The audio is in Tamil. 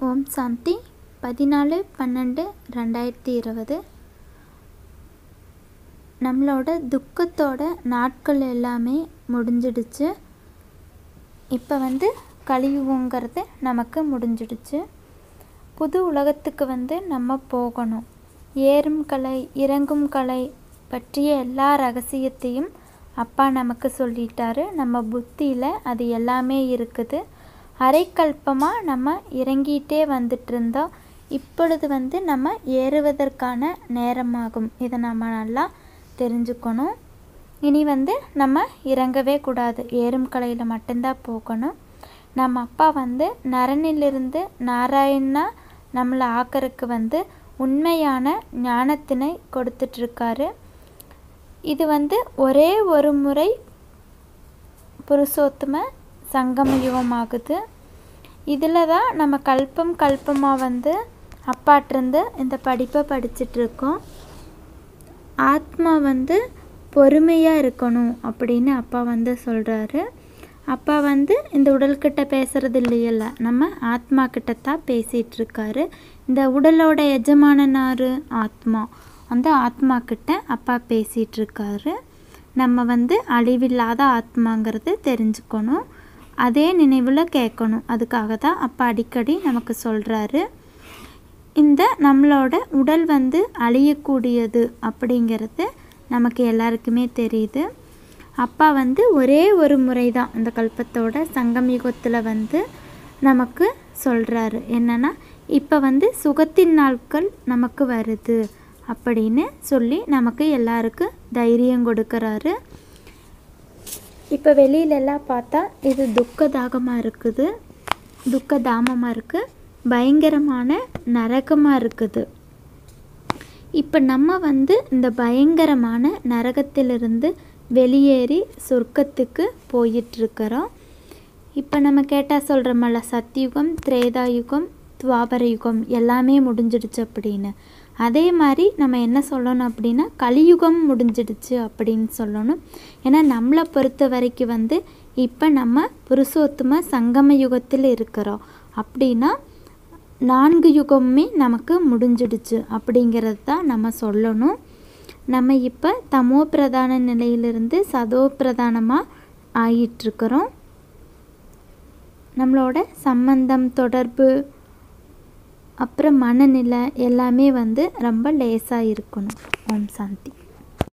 ஓம் சாந்தி 14/12/2020 நம்மளோட துக்கத்தோட நாட்கள் எல்லாமே முடிஞ்சிடுச்சு. இப்போ கலியுகங்கிறது நமக்கு முடிஞ்சிடுச்சு. புது உலகத்துக்கு நம்ம போகணும். ஏறும் கலை இறங்கும் கலை பற்றிய எல்லா ரகசியத்தையும் அப்பா நமக்கு சொல்லிட்டாரு. நம்ம புத்தியில் அது எல்லாமே இருக்குது. அரைக்கல்பமாக நம்ம இறங்கிட்டே வந்துட்டு இருந்தோம். இப்பொழுது நம்ம ஏறுவதற்கான நேரமாகும். இதை நம்ம நல்லா தெரிஞ்சுக்கணும். இனி நம்ம இறங்கவே கூடாது. ஏறும் கலையில் மட்டும்தான் போகணும். நம்ம அப்பா நரனிலிருந்து நாராயணா நம்மளை ஆக்கறதுக்கு உண்மையான ஞானத்தினை கொடுத்துட்ருக்காரு. இது ஒரே ஒரு முறை புருஷோத்தம சங்கம யுகம் ஆகுது. இதில் தான் நம்ம கல்பமாக அப்பாட்டிருந்து இந்த படிப்பை படிச்சிட்ருக்கோம். ஆத்மா பொறுமையாக இருக்கணும் அப்படின்னு அப்பா சொல்கிறாரு. அப்பா இந்த உடல்கிட்ட பேசுகிறது இல்லையல்ல, நம்ம ஆத்மா கிட்டத்தான் பேசிகிட்ருக்காரு. இந்த உடலோட எஜமானனாரு ஆத்மா. அந்த ஆத்மா கிட்ட அப்பா பேசிகிட்ருக்காரு. நம்ம அழிவில்லாத ஆத்மாங்கிறது தெரிஞ்சுக்கணும். அதே நினைவில் கேட்கணும். அதுக்காக தான் அப்பா அடிக்கடி நமக்கு சொல்கிறாரு. இந்த நம்மளோட உடல் அழியக்கூடியது அப்படிங்கிறது நமக்கு எல்லாருக்குமே தெரியுது. அப்பா ஒரே ஒரு முறை தான் இந்த கல்பத்தோட சங்கமயுகத்தில் நமக்கு சொல்கிறாரு. என்னென்னா இப்போ சுகத்தின் நாட்கள் நமக்கு வருது அப்படின்னு சொல்லி நமக்கு எல்லாருக்கும் தைரியம் கொடுக்குறாரு. இப்போ வெளியிலெல்லாம் பார்த்தா இது துக்கதாகமாக இருக்குது, துக்கதாமமாக இருக்குது, பயங்கரமான நரகமாக இருக்குது. இப்போ நம்ம இந்த பயங்கரமான நரகத்திலிருந்து வெளியேறி சொர்க்கத்துக்கு போயிட்டுருக்கிறோம். இப்போ நம்ம கேட்டால் சொல்கிறோமல்ல, சத்தியுகம், திரேதாயுகம், துவாபர யுகம் எல்லாமே முடிஞ்சிடுச்சு அப்படின்னு. அதே மாதிரி நம்ம என்ன சொல்லணும் அப்படின்னா கலியுகம் முடிஞ்சிடுச்சு அப்படின்னு சொல்லணும். ஏன்னா நம்மளை பொறுத்த வரைக்கும் இப்போ நம்ம புருஷோத்தம சங்கம யுகத்தில் இருக்கிறோம். அப்படின்னா 4 யுகமுமே நமக்கு முடிஞ்சிடுச்சு அப்படிங்கிறது தான் நம்ம சொல்லணும். நம்ம இப்போ தமோ பிரதான நிலையிலிருந்து சதோ பிரதானமாக ஆகிட்டுருக்கிறோம். நம்மளோட சம்பந்தம், தொடர்பு, அப்புறம் மனநிலை எல்லாமே ரொம்ப லேசாக இருக்கணும். ஓம் சாந்தி.